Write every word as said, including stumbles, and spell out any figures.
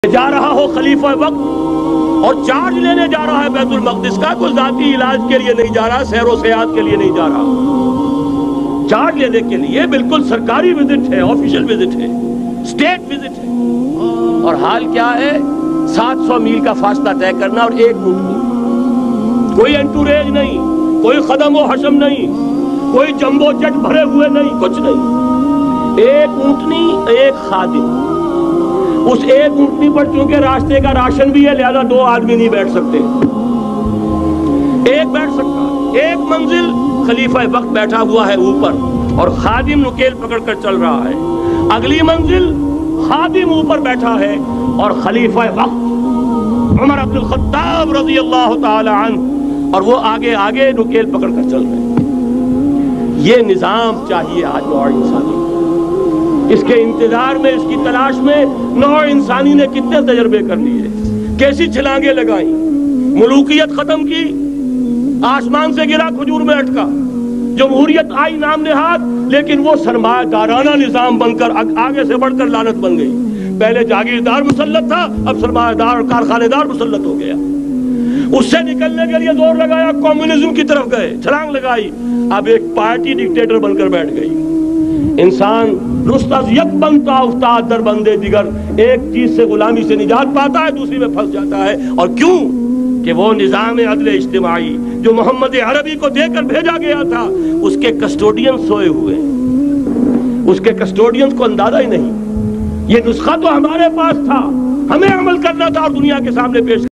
جا رہا ہو خلیفہ وقت اور چارج لینے جا رہا ہے بیت المقدس کا، کوئی ذاتی علاج کے لیے نہیں جا رہا، سیر و سیاحت کے لیے نہیں جا رہا، چارج لینے کے لیے بالکل سرکاری وزٹ ہے، آفیشل وزٹ ہے، اسٹیٹ وزٹ ہے، اور حال کیا ہے؟ سات سو میل کا فاصلہ طے کرنا اور ایک اونٹنی، کوئی انٹوریج نہیں، کوئی خدم و حشم نہیں، کوئی جمبو جٹ بھرے ہوئے نہیں، کچھ نہیں، ایک اونٹنی ایک خادم۔ اس ایک اونٹنی پر چونکہ راستے کا راشن بھی ہے لہذا دو آدمی نہیں بیٹھ سکتے، ایک بیٹھ سکتا، ایک منزل خلیفہ وقت بیٹھا ہوا ہے اوپر اور خادم نکیل پکڑ کر چل رہا ہے، اگلی منزل خادم اوپر بیٹھا ہے اور خلیفہ وقت عمر بن الخطاب رضی اللہ تعالی عنہ اور وہ آگے آگے نکیل پکڑ کر چل رہے ہیں۔ یہ نظام چاہیے آج نوع انسانی، اس کے انتظار میں، اس کی تلاش میں نوع انسانی نے کتنے تجربے کر لیے، کیسی چھلانگیں لگائیں، ملوکیت ختم کی، آسمان سے گرا کھجور میں اٹکا، جمہوریت آئی نام نہاد، لیکن وہ سرمایہ دارانہ نظام بن کر آگے سے بڑھ کر لعنت بن گئی۔ پہلے جاگیردار مسلط تھا، اب سرمایہ دار اور کارخانے دار مسلط ہو گیا۔ اس سے نکلنے کے لیے زور لگایا، کمیونزم کی طرف گئے، چھلانگ لگائی، اب ایک پارٹی ڈکٹیٹر بن کر بیٹھ گئی۔ انسان رست از یک بنتا افتاد در بندے دیگر، ایک چیز سے غلامی سے نجات پاتا ہے، دوسری میں پھنس جاتا ہے، اور کیوں کہ وہ نظام عدل اجتماعی جو محمد عربی کو دے کر بھیجا گیا تھا اس کے کسٹوڈین سوئے ہوئے، اس کے کسٹوڈین کو اندازہ ہی نہیں۔ یہ نسخہ تو ہمارے پاس تھا، ہمیں عمل کرنا تھا اور دنیا کے سامنے پیش